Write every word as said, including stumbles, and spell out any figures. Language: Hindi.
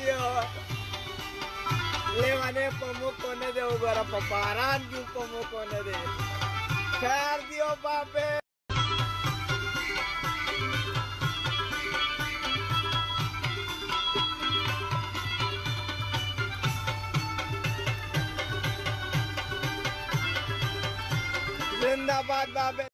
दियो लेवाने पमो कोने दे उगरा पपारान क्यों पमो कोने दे खैर दियो बापे जिंदाबाद बाबे।